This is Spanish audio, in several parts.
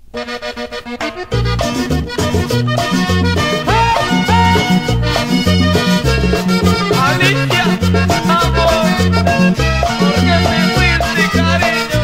Alicia, amor, ¿por qué te fuiste, cariño?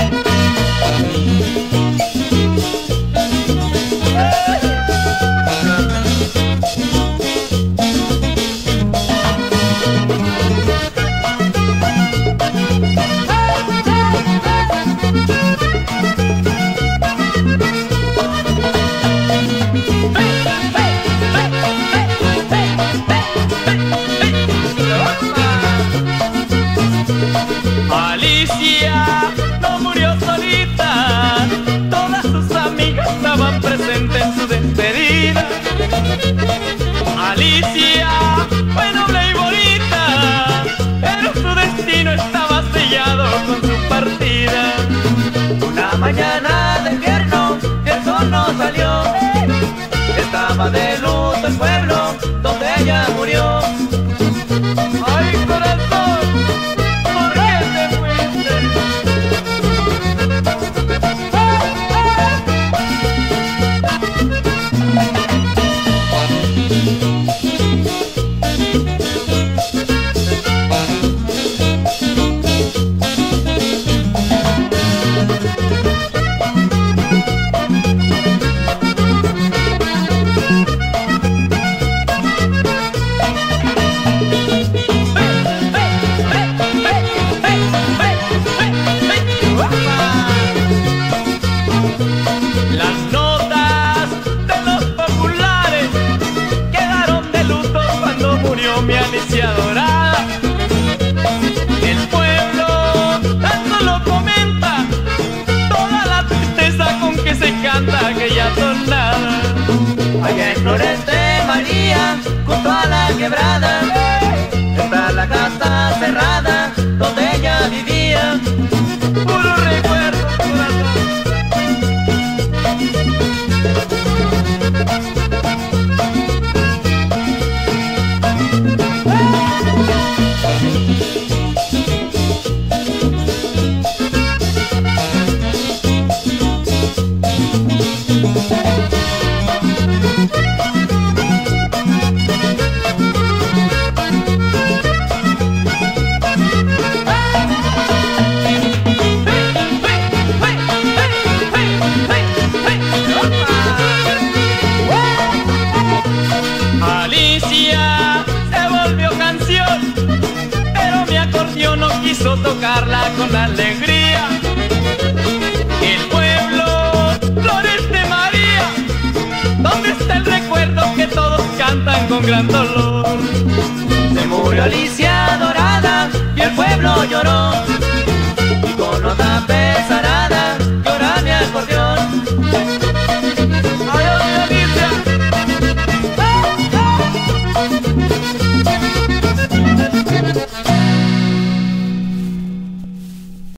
Alicia no murió solita, todas sus amigas estaban presentes en su despedida. Alicia fue noble y bonita, pero su destino estaba sellado con su partida. Una mañana de invierno, el sol no salió, estaba de luto el pueblo donde ella murió. Ay, corazón, ¿por qué te fuiste? Las notas de los populares quedaron de luto cuando murió mi Alicia dorada. El pueblo tanto lo comenta, toda la tristeza con que se canta aquella tonada. Allá en Flores de María, junto a la quebrada, está la casa cerrada donde ella vivía. Puro recuerdo, corazón. Alicia se volvió canción, pero mi acordeón no quiso tocarla con alegría. El pueblo, Flores de María, ¿dónde está el recuerdo que todos cantan con gran dolor? Se murió Alicia dorada y el pueblo lloró, y con nota